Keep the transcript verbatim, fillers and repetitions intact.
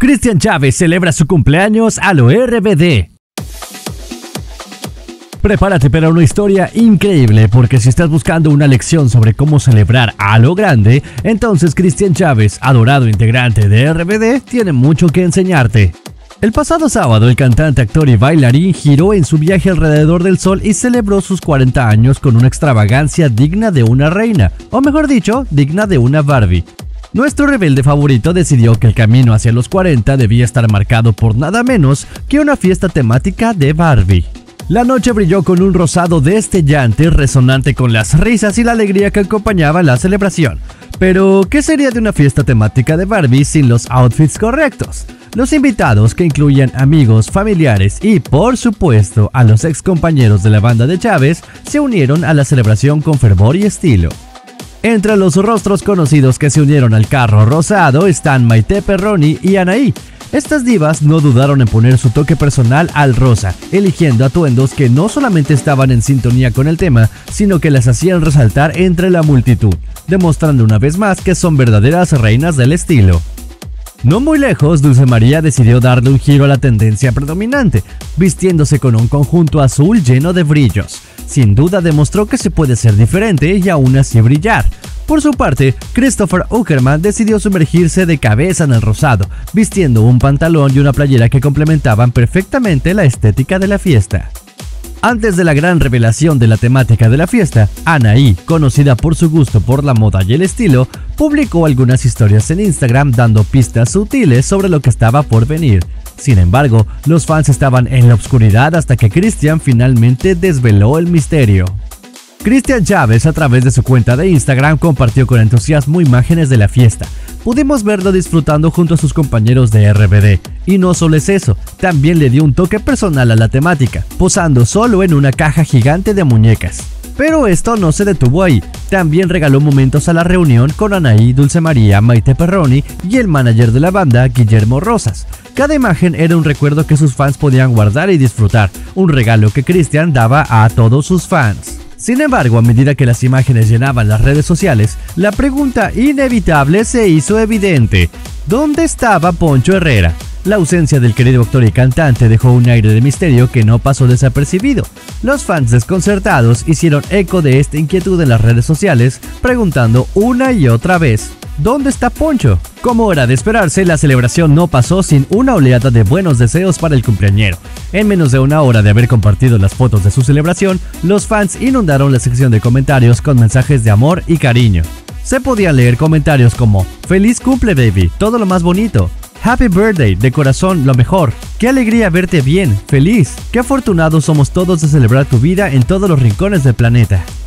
Cristian Chávez celebra su cumpleaños a lo R B D. Prepárate para una historia increíble, porque si estás buscando una lección sobre cómo celebrar a lo grande, entonces Cristian Chávez, adorado integrante de R B D, tiene mucho que enseñarte. El pasado sábado, el cantante, actor y bailarín giró en su viaje alrededor del sol y celebró sus cuarenta años con una extravagancia digna de una reina, o mejor dicho, digna de una Barbie. Nuestro rebelde favorito decidió que el camino hacia los cuarenta debía estar marcado por nada menos que una fiesta temática de Barbie. La noche brilló con un rosado destellante, resonante con las risas y la alegría que acompañaba la celebración. Pero, ¿qué sería de una fiesta temática de Barbie sin los outfits correctos? Los invitados, que incluían amigos, familiares y, por supuesto, a los ex compañeros de la banda de Chávez, se unieron a la celebración con fervor y estilo. Entre los rostros conocidos que se unieron al carro rosado están Maite Perroni y Anaí. Estas divas no dudaron en poner su toque personal al rosa, eligiendo atuendos que no solamente estaban en sintonía con el tema, sino que las hacían resaltar entre la multitud, demostrando una vez más que son verdaderas reinas del estilo. No muy lejos, Dulce María decidió darle un giro a la tendencia predominante, vistiéndose con un conjunto azul lleno de brillos. Sin duda demostró que se puede ser diferente y aún así brillar. Por su parte, Christopher Uckerman decidió sumergirse de cabeza en el rosado, vistiendo un pantalón y una playera que complementaban perfectamente la estética de la fiesta. Antes de la gran revelación de la temática de la fiesta, Anaí, conocida por su gusto por la moda y el estilo, publicó algunas historias en Instagram dando pistas sutiles sobre lo que estaba por venir. Sin embargo, los fans estaban en la oscuridad hasta que Cristian finalmente desveló el misterio. Cristian Chávez, a través de su cuenta de Instagram, compartió con entusiasmo imágenes de la fiesta. Pudimos verlo disfrutando junto a sus compañeros de R B D. Y no solo es eso, también le dio un toque personal a la temática, posando solo en una caja gigante de muñecas. Pero esto no se detuvo ahí, también regaló momentos a la reunión con Anaí, Dulce María, Maite Perroni y el manager de la banda, Guillermo Rosas. Cada imagen era un recuerdo que sus fans podían guardar y disfrutar, un regalo que Cristian daba a todos sus fans. Sin embargo, a medida que las imágenes llenaban las redes sociales, la pregunta inevitable se hizo evidente: ¿dónde estaba Poncho Herrera? La ausencia del querido actor y cantante dejó un aire de misterio que no pasó desapercibido. Los fans desconcertados hicieron eco de esta inquietud en las redes sociales, preguntando una y otra vez: ¿dónde está Poncho? Como era de esperarse, la celebración no pasó sin una oleada de buenos deseos para el cumpleañero. En menos de una hora de haber compartido las fotos de su celebración, los fans inundaron la sección de comentarios con mensajes de amor y cariño. Se podían leer comentarios como: "Feliz cumple, baby, todo lo más bonito", "Happy birthday, de corazón, lo mejor", "Qué alegría verte bien, feliz", "Qué afortunados somos todos de celebrar tu vida en todos los rincones del planeta".